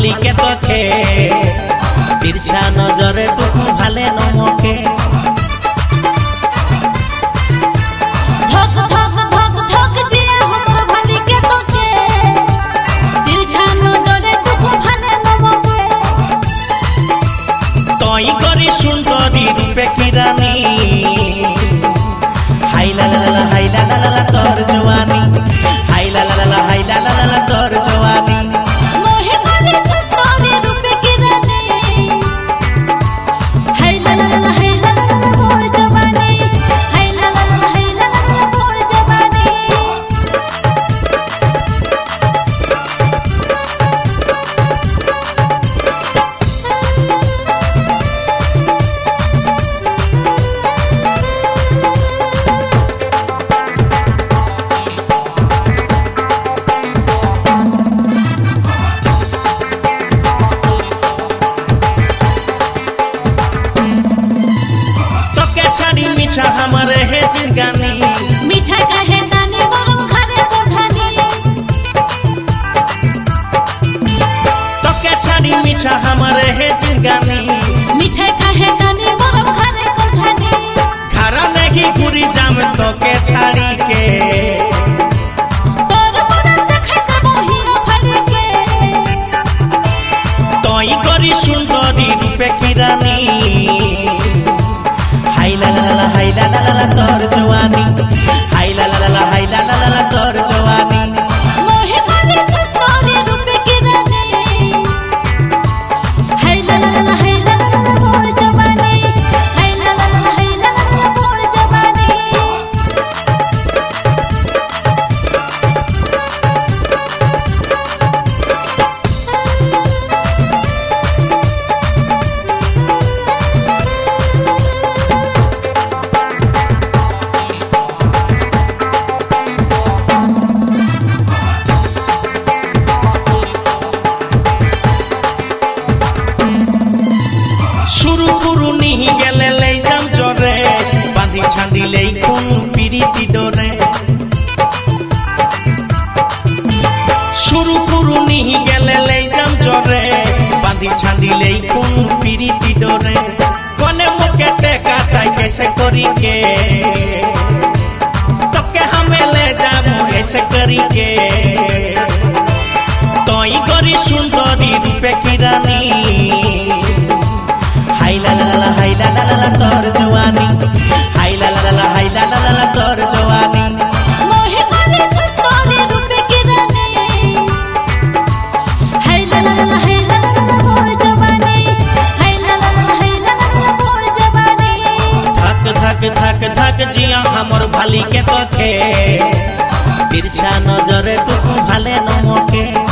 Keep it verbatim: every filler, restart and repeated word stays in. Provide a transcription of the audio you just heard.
भाली के तके तिरछा नजरे टुकु भाले नमके धक धक धक धक जिए हमर भाली के तके तिरछा नजरे टुकु भाले नमके तई करी सुंदरी रूपे की रानी हाय ला ला ला हाय ला ला ला तोर जवानी हाय ला ला ला हाय ला ला ला तोर जवानी मोहे करी सुंदरी रूपे की रानी हाय ला ला ला हाय ला ला ला मोर जवानी हाय ला ला ला हाय ला ला ला मोर जवानी मीठा हमारे है जिंगानी मीठा कहे दानी गरम घरे कोठानी तो के छाड़ी मीठा हमारे है जिंगानी मीठा कहे दानी गरम घरे कोठानी खारा नहीं पूरी जाम तो के छाड़ी के तोर मोरा देखे त मोहिना फड़ी के तोई करी सुंदरी रूपे की रानी हाय ला ला ला हाय ला ला ला तोर जवानी हाय ला ला ला हाय ला ला ला तोर जवानी मोहे करी सुंदरी रूपे की रानी हाय ला ला ला हाय ला ला ला मोर जवानी हाय ला ला ला हाय ला ला ला मोर जवानी शुरू गुरु नहीं गेले ले जाम जरे बांधी छांदी ले खून पीरीति डोरे शुरू गुरु नहीं गेले ले जाम जरे बांधी छांदी ले खून पीरीति डोरे कोने मुके टेका ताई कैसे करी के तब के हमें ले जामो ऐसे करी के तोई करी सुंदरी रूपे की रानी हाय ला ला ला हाय ला ला ला तोर जवानी हाय ला ला ला हाय ला ला ला तोर जवानी मोहे करी सुंदरी रूपे की रानी हाय ला ला ला हाय ला ला ला मोर जवानी हाय ला ला ला हाय ला ला ला मोर जवानी धक धक धक धक जिया हमर भाली के तके तिरछा नजरे टुकु भाले नमके।